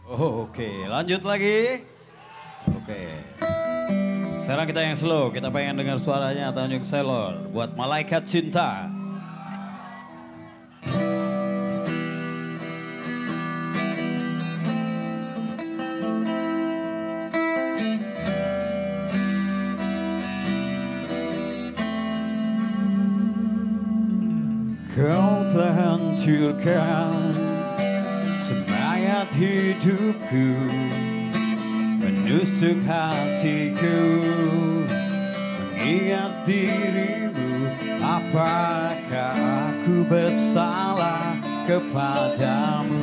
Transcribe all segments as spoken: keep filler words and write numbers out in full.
Oh, oke, okay. Lanjut lagi. Oke. Okay. Sekarang kita yang slow, kita pengen dengar suaranya Tanjung Selor buat Malaikat Cinta. Kau telah hancurkan semangat hidupku, menusuk hatiku, mengingat dirimu. Apakah aku bersalah kepadamu?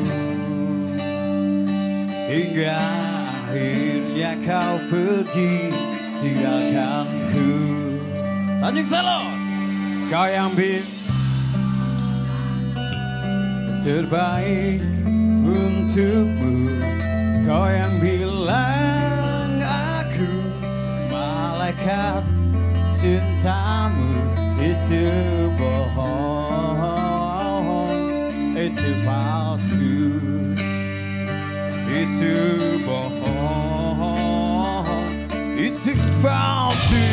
Hingga akhirnya kau pergi tinggalkanku. Tanjung Selor, kau yang bilang terbaik untukmu, kau yang bilang aku malaikat cintamu. Itu bohong, itu palsu, itu bohong, itu palsu.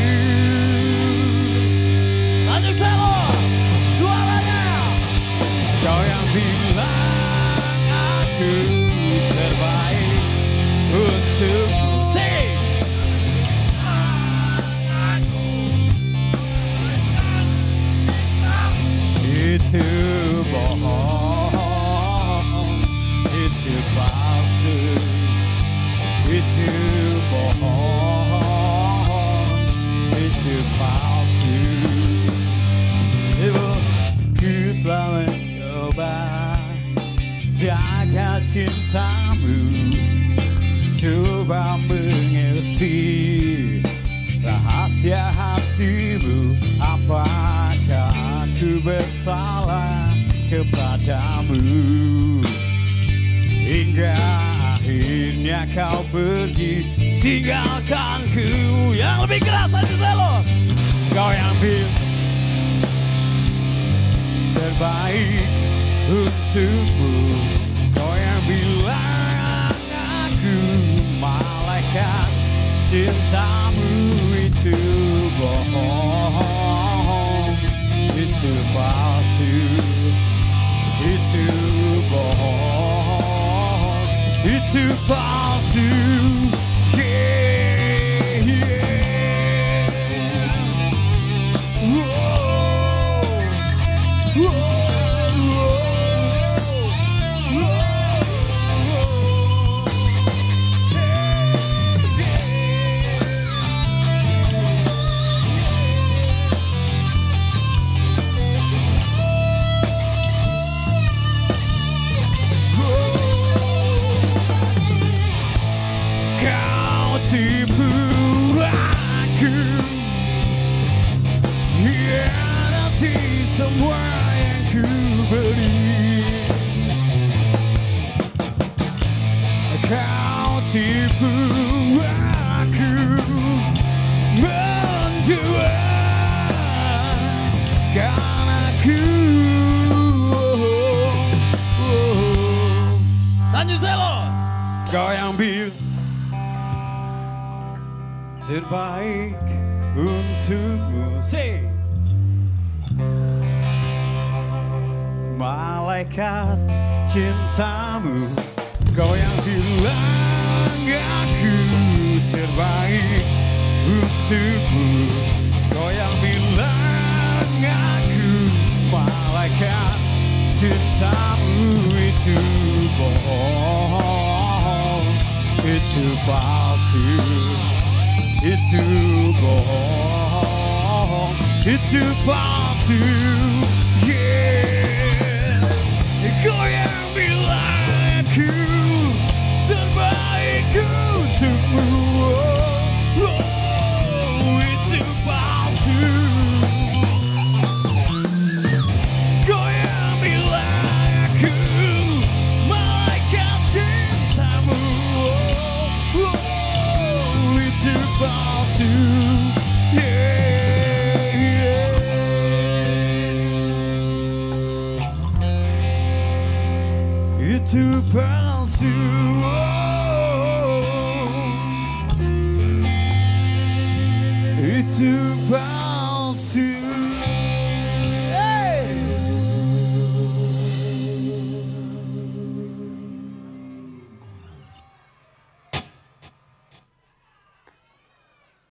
Tanjung Selor, suaranya. Kau yang bilang aku terbaik untukmu. Sing. Itu bohong, itu palsu, itu bohong, itu palsu. Ibu, ku telah mencoba jaga cintamu, coba mengerti rahasia hatimu. Apakah aku bersalah kepadamu? Hingga akhirnya kau pergi tinggalkanku. Yang lebih keras aja Selor. Kau yang bilang terbaik untukmu, kau yang bilang aku malaikat cintamu. Itu bohong, itu palsu, itu bohong, itu palsu. Yeah, yeah. Whoa, whoa. Tipu aku, hianati semua yang ku beri. Kau tipu aku, menjualkan aku. Tanjung Selor, kau yang bilang terbaik untukmu. Say. Malaikat cintamu, kau yang bilang aku terbaik untukmu, kau yang bilang aku malaikat cintamu. Itu bohong, itu palsu, itu bohong, itu palsu. Yeah, kau yang bilang aku terbaik untukmu. Oh, oh, itu palsu. Kau yang bilang aku malaikat cintamu. Oh, oh, itu palsu. Yeah, yeah. palsu. Oh, itu palsu.